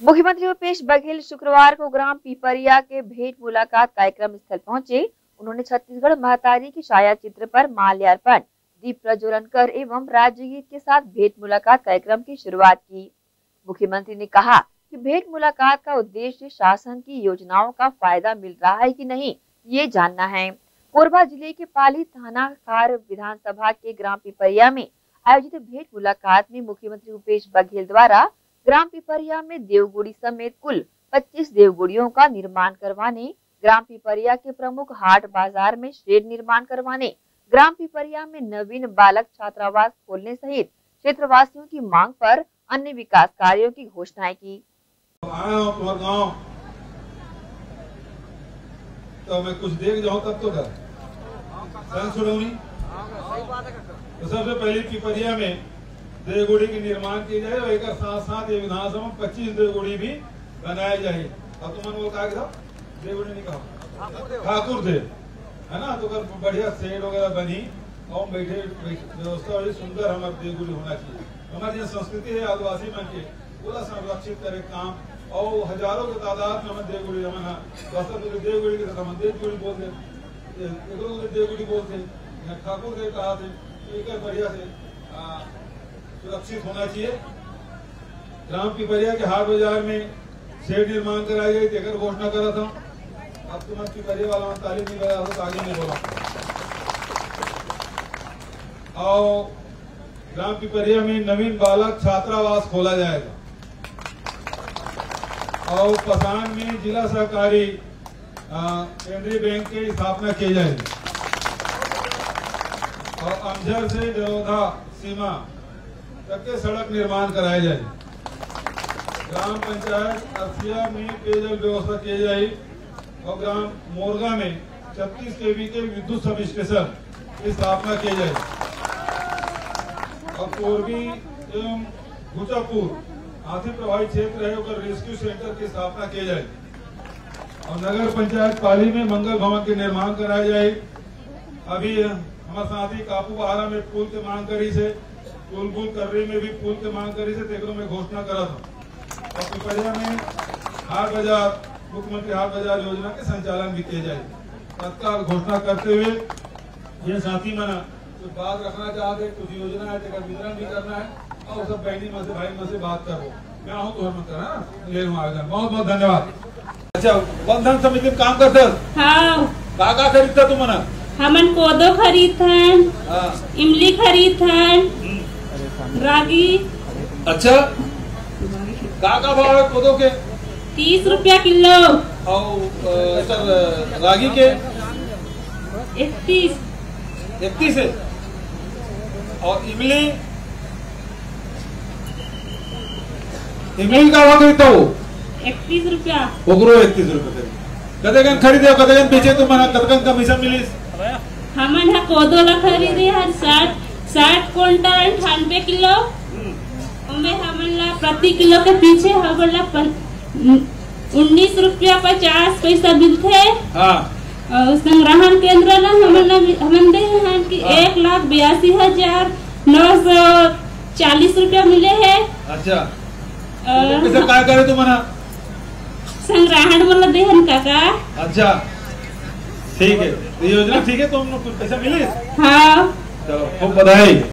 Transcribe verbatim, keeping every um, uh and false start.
मुख्यमंत्री भूपेश बघेल शुक्रवार को ग्राम पिपरिया के भेंट मुलाकात कार्यक्रम स्थल पहुंचे। उन्होंने छत्तीसगढ़ महतारी के छाया चित्र पर माल्यार्पण, दीप प्रज्वलन कर एवं राज्य गीत के साथ भेंट मुलाकात कार्यक्रम की शुरुआत की। मुख्यमंत्री ने कहा कि भेंट मुलाकात का उद्देश्य शासन की योजनाओं का फायदा मिल रहा है कि नहीं, ये जानना है। कोरबा जिले के पाली थाना खार विधानसभा के ग्राम पिपरिया में आयोजित भेंट मुलाकात में मुख्यमंत्री भूपेश बघेल द्वारा ग्राम पिपरिया में देवगुड़ी समेत कुल पच्चीस देवगुड़ियों का निर्माण करवाने, ग्राम पिपरिया के प्रमुख हाट बाजार में शेड निर्माण करवाने, ग्राम पिपरिया में नवीन बालक छात्रावास खोलने सहित क्षेत्रवासियों की मांग पर अन्य विकास कार्यों की घोषणाएं की। तो मैं कुछ देख जाऊं तब तो कर तो सबसे पहले पिपरिया में देवगुड़ी की निर्माण की जाए और एक साथ साथ ये विधानसभा में पच्चीस देवगुड़ी भी बनाए जाए। अब तुमने वो कहा था देवगुड़ी नहीं कहा ठाकुर देव है ना, तो कर बढ़िया सेड वगैरह बनी और बैठे व्यवस्था बड़ी सुंदर हमारे देवगुड़ी होना चाहिए। हमारी जो संस्कृति है आदिवासी मन के पूरा संरक्षित करे काम और हजारों की तादाद में हमें देवगुड़ी रमन देवगुड़ी के हम देवगुड़ी बोलते देवगुड़ी बोलते ठाकुर देव कहा थे बढ़िया से सुरक्षित होना चाहिए। ग्राम पिपरिया के हाट बाजार में शेड निर्माण कराई गई तेकर घोषणा करा था। अब तुम पिपरिया वाला तालीम नहीं लगा तो आगे नहीं बोला। और ग्राम पिपरिया में नवीन बालक छात्रावास खोला जाएगा और पसान में जिला सहकारी केंद्रीय बैंक की स्थापना की जाएगी और अमझर से जरोधा सीमा तक के सड़क निर्माण कराया जाए। ग्राम पंचायत अरसिया में पेयजल व्यवस्था की जाए और ग्राम मोरगा में छत्तीस केवी के विद्युत सब स्टेशन की स्थापना की जाए और कोरबी एवं भूचापुर हाथी प्रभावित क्षेत्र है और रेस्क्यू सेंटर की स्थापना की जाए और नगर पंचायत पाली में मंगल भवन के निर्माण कराया जाए। अभी हमारे साथी कापू बहारा में पुल की मांग करी से पुल कर्री में भी पुल की मांग करी से तेगरों में घोषणा करा था और पिपरिया में हाट बाजार मुख्यमंत्री हाट बाजार योजना के संचालन भी किए जाए। तत्काल घोषणा करते हुए ये साथी मना कुछ बात रखना चाहते, कुछ योजना है तेकर वितरण भी करना है और सब बहनी में से भाई में से बात करो। मैं आहूँ तो मत करना ले लूँ आवेदन। बहुत बहुत धन्यवाद। अच्छा, बंधन समिति में काम करते हाँ का का खरीदता तुम मना? हमन कोदो खरीदथन, इमली खरीदथन, रागी। अच्छा, का का भाव है कोदो के? तीस रुपया किलो और सर रागी के इकतीस इकतीस है और इमली इमली का भाव खरीदता हो? इकतीस रुपया ओकरो इकतीस रुपये कदेगन खरीदे कदेगन बेचे तो मना कदगन कमीशन मिली। हमन हा कोदो ला खरीदे हर साठ साठ क्विंटल अठानवे किलो उनमें हमन ला प्रति किलो के पीछे हमन ला उन्नीस रुपया पचास पैसा मिलते। हाँ। और संग्रहण केंद्र ला हमन ला हमन दे हैं कि हाँ। एक लाख बयासी हजार नौ सौ चालीस रुपया मिले हैं। अच्छा, कैसे काय करे तुम मना? संग्रहण वाला देहन काका। अच्छा ठीक है, योजना ठीक है, तुम पैसा मिले? हाँ, चलो खूब बधाई।